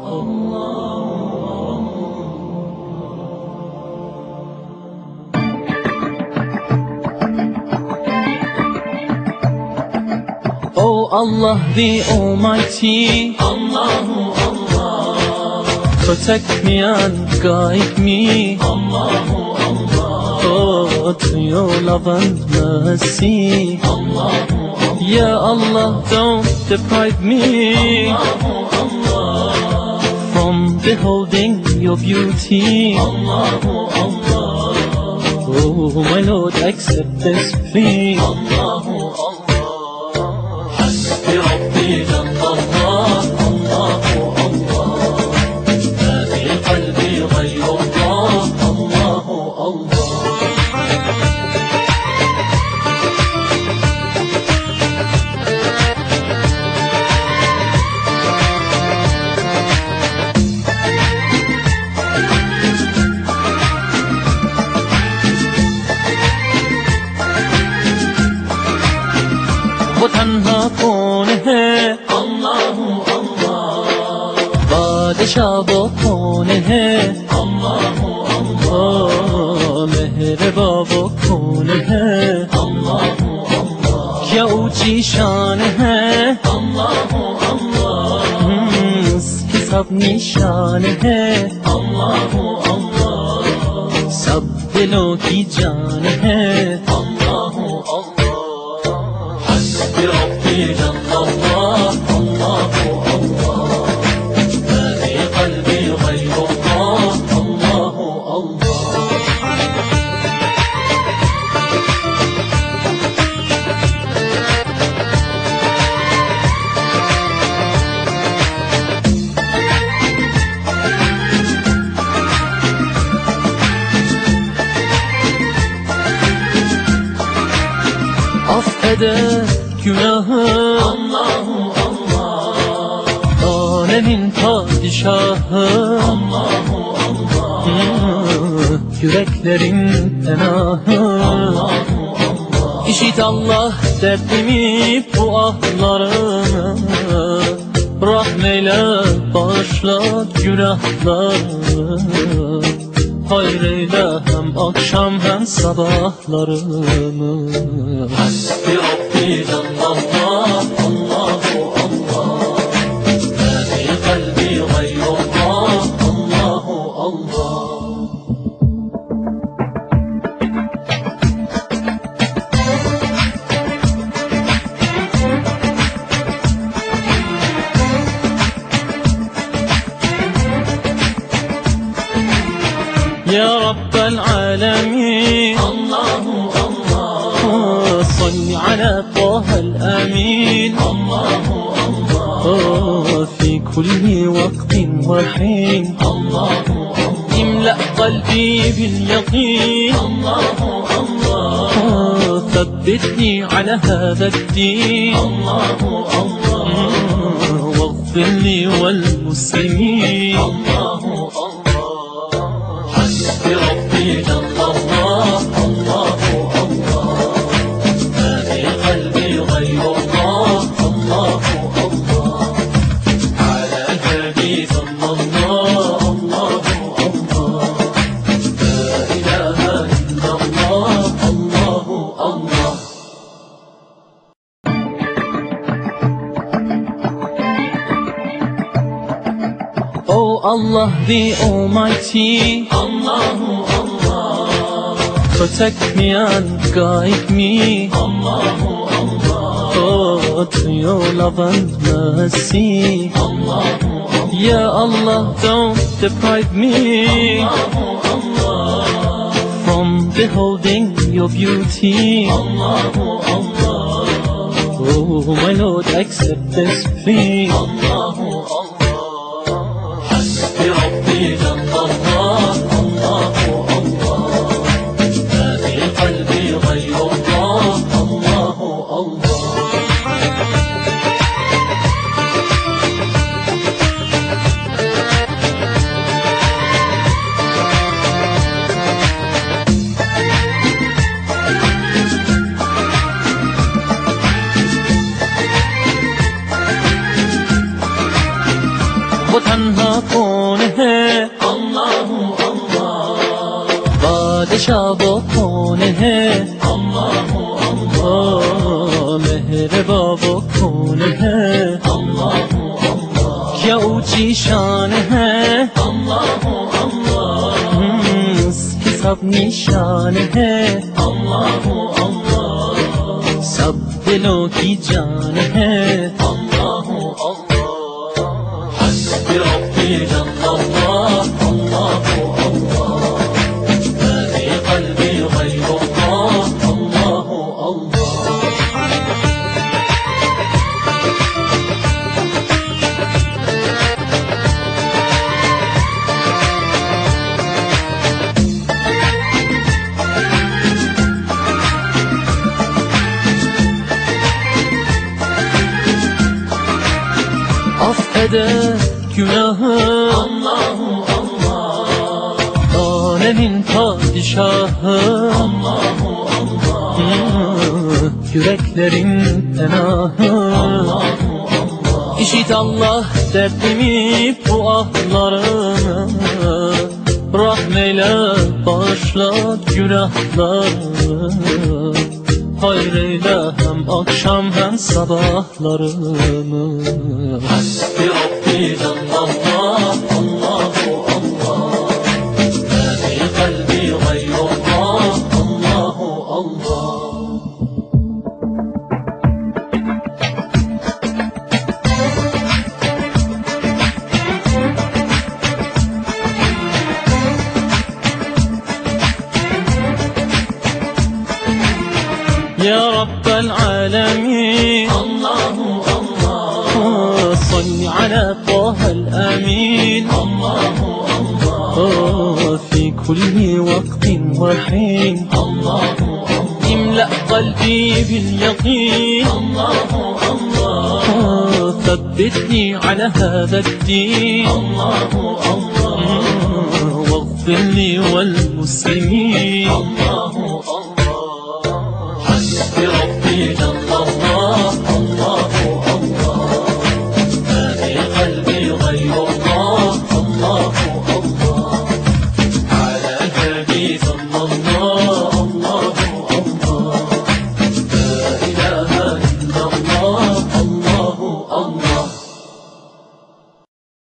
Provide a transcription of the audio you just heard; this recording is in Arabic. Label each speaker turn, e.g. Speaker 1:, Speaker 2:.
Speaker 1: Oh Allah the Almighty,
Speaker 2: Allahu Allah,
Speaker 1: protect me and guide me,
Speaker 2: Allahu Allah,
Speaker 1: oh, to your love and mercy.
Speaker 2: Allahu Allah,
Speaker 1: Ya Allah, don't deprive me
Speaker 2: Allahu Allah,
Speaker 1: from beholding your beauty.
Speaker 2: Allahu Allah,
Speaker 1: Oh my Lord, accept this plea.
Speaker 2: Allahu Allah. حسبي ربي جل الله، الله الله، ما في قلبي غير الله، الله الله.
Speaker 1: वो तन्हा कौन है,
Speaker 2: Allahu Allah,
Speaker 1: बादशाह वो कौन है,
Speaker 2: Allahu Allah,
Speaker 1: ओ मेहरबा वो कौन है,
Speaker 2: Allahu Allah,
Speaker 1: क्या ऊंची शान है,
Speaker 2: Allahu Allah,
Speaker 1: उसकी सब निशान है,
Speaker 2: Allahu Allah,
Speaker 1: सब दिलों की जान है.
Speaker 2: Allahu Allah. حسبي ربي جل الله، الله الله، ما في قلبي غير الله، الله الله.
Speaker 1: Affeder günahı
Speaker 2: Allahu Allah,
Speaker 1: alemin padişahı,
Speaker 2: Allahu Allah,
Speaker 1: yüreklerin penahı.
Speaker 2: Allahu Allah.
Speaker 1: İşit Allah derdimi, bu ahlarımı, rahmeyle bağışla günahlarımı. Hayreyle hem akşam hem sabahlarımı.
Speaker 2: حسبي ربي جل الله، الله الله، ما في قلبي غير الله، الله الله.
Speaker 1: يا رب العالمين
Speaker 2: الله الله،
Speaker 1: صل على طه الأمين
Speaker 2: الله الله،
Speaker 1: في كل وقت وحين.
Speaker 2: الله الله،
Speaker 1: املأ قلبي باليقين،
Speaker 2: الله الله،
Speaker 1: ثبتني على هذا الدين،
Speaker 2: الله الله،
Speaker 1: واغفر لي والمسلمين.
Speaker 2: الله الله. حسبي ربي جل الله، الله الله، ما في قلبي غير الله، الله الله، على الهادي صلى الله، الله الله، لا إله إلا الله، الله الله.
Speaker 1: Oh Allah the Almighty,
Speaker 2: Allahu Allah,
Speaker 1: protect me and guide me,
Speaker 2: Allahu Allah,
Speaker 1: oh, to your love and mercy.
Speaker 2: Allahu Allah,
Speaker 1: Ya Allah, don't deprive me
Speaker 2: Allahu Allah,
Speaker 1: from beholding your beauty.
Speaker 2: Allahu Allah,
Speaker 1: Oh my Lord, accept this plea.
Speaker 2: Allahu Allah. حسبي ربي جل الله، الله الله، ما في قلبي غير الله، الله الله.
Speaker 1: वो تنها کون ہے
Speaker 2: اللہ اللہ
Speaker 1: بادشاہ وہ کون ہے
Speaker 2: اللہ اللہ
Speaker 1: مہرباں وہ کون ہے
Speaker 2: اللہ اللہ
Speaker 1: کیا اونچی شان ہے
Speaker 2: اللہ اللہ
Speaker 1: اس کی سب نشان ہے
Speaker 2: اللہ اللہ
Speaker 1: سب دلوں کی جان ہے
Speaker 2: اللہ اللہ حسبي ربي جل الله الله الله ما في قلبي غير الله الله الله
Speaker 1: Af eder günahı
Speaker 2: الله الله
Speaker 1: alemin padişahı
Speaker 2: الله الله
Speaker 1: yüreklerin penahı
Speaker 2: الله الله
Speaker 1: İşit Allah derdimi bu ahlarını rahmeyle bağışla günahlarını hayreyle hem akşam hem sabahlarını
Speaker 2: حسبي ربي جل الله الله الله ما في قلبي غير الله الله الله
Speaker 1: يا رب العالمين
Speaker 2: الله الله
Speaker 1: صل على طه الأمين
Speaker 2: الله الله
Speaker 1: في كل وقت وحين
Speaker 2: الله
Speaker 1: املأ قلبي باليقين
Speaker 2: الله الله
Speaker 1: ثبتني على هذا الدين
Speaker 2: الله الله
Speaker 1: واغفر لي والمسلمين
Speaker 2: الله الله حسبي ربي جل